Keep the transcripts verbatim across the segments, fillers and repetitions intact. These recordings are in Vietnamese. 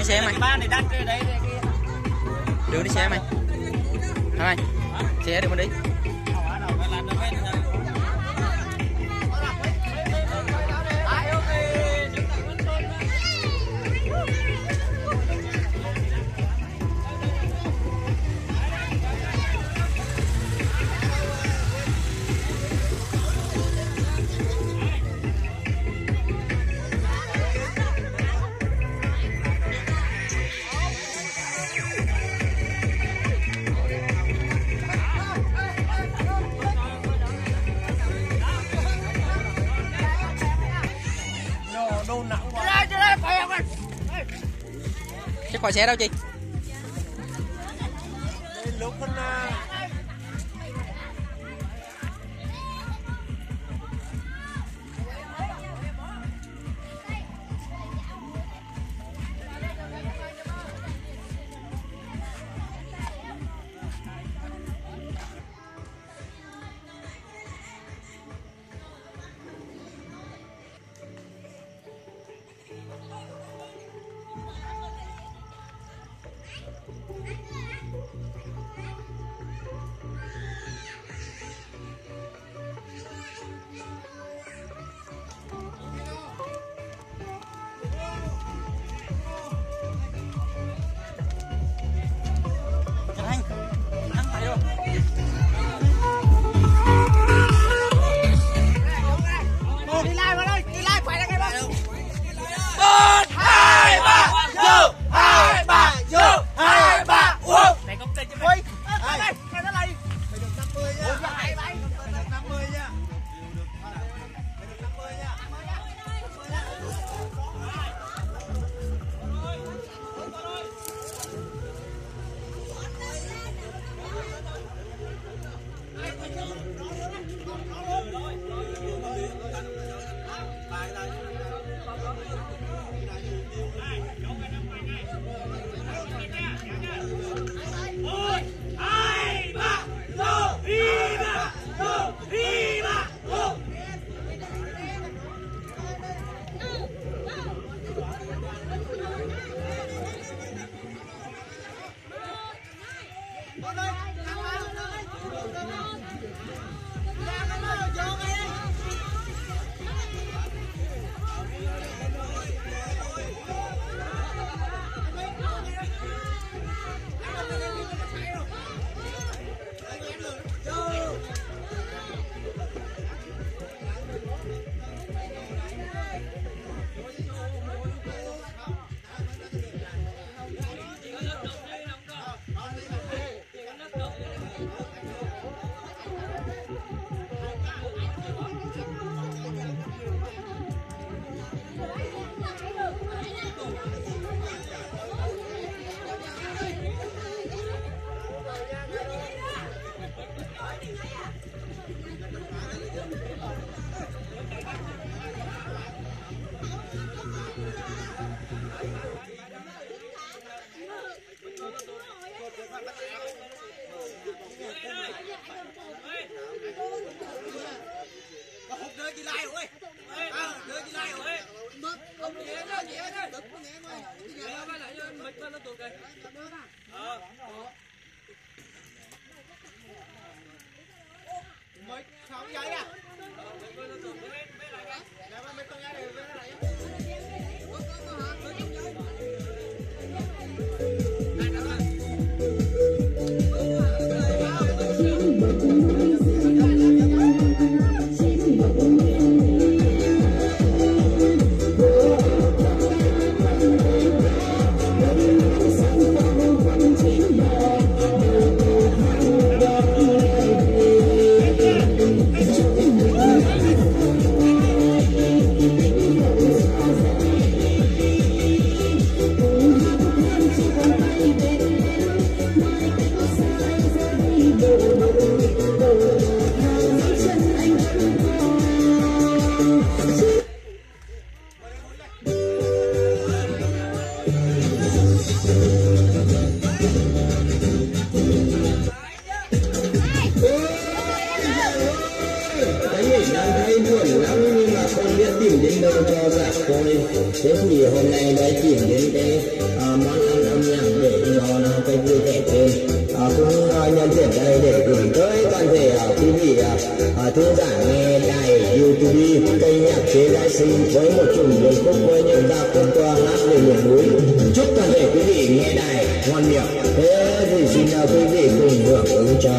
đi xe mày. Đường đi xe mày. Thằng mày. Xe đường mình đi. Cái khóa xe đâu chị? Hãy subscribe cho kênh Ghiền Mì Gõ để không bỏ lỡ những video hấp dẫn. Khôi. Thế thì hôm nay đã chuyển đến cái à, món ăn âm nhạc để cho nó cái vui vẻ thêm. À, cũng à, nhân tiện đây để gửi tới toàn thể à, quý vị à, à, thính giả nghe đài YouTube kênh nhạc chế giai sinh với một chủng điệp khúc với những ca khúc hát về miền núi. Chúc toàn thể quý vị nghe đài ngon miệng. Thế thì xin uh, quý vị cùng hưởng ứng cho.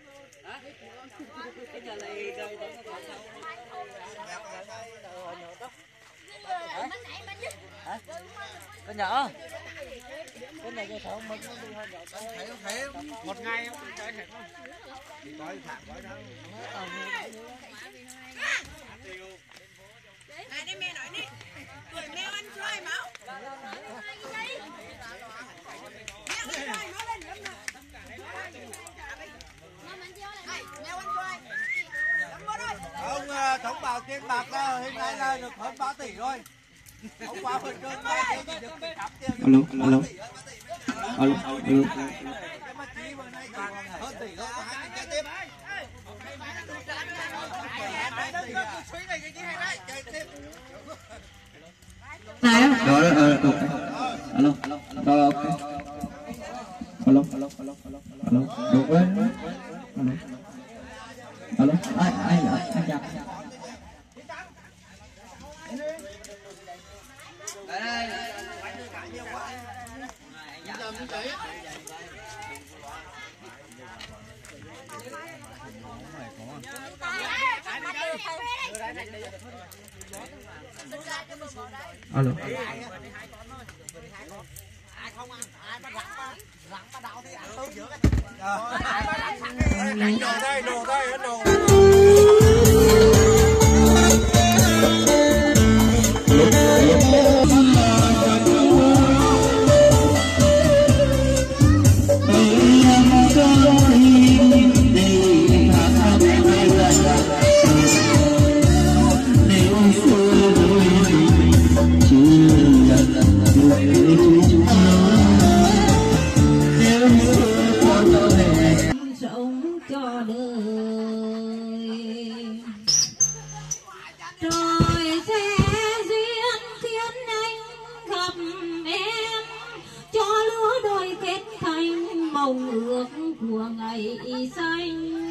Cái nhà này đây đó nó Con nhỏ. Cái này cho thằng mình nó đi hơi nhỏ. Thấy thấy một ngày không chơi hết không? Thì coi thẳng coi đâu. Này đi mẹ nói đi. Tuổi mèo ăn xoài máu. Ông thống bảo tiền bạc là hiện nay là được hơn ba tỷ rồi. Ông qua phần cơn này thì được tám tiền. Alo, alo. Alo, alo. Cái mà chi bữa nay hơn tỷ rồi, có hai cái tiếp. Rồi, rồi, ok. Alo, rồi, ok. Alo, alo, alo, alo, alo, đúng đấy. Alo, alo, ai, ai, ai, ai chào. Alo. Đồ đây, đồ đây, đồ. Sống cho đời rồi sẽ duyên khiến anh gặp em, cho lứa đôi kết thành mong ước của ngày xanh.